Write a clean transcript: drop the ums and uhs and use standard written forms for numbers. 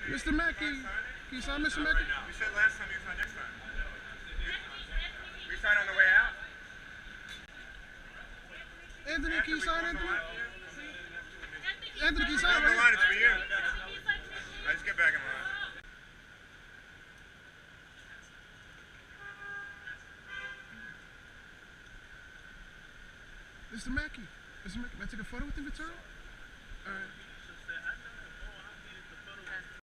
Mr. Mackie, can you sign Mr. Mackie? You said last time, you signed next time. We signed on the way out? Anthony, can you sign Anthony? Anthony, can you Get sign on the right? line, it's for you. I just get back in line. Mr. Mackie, can I take a photo with him, Victoria? All right.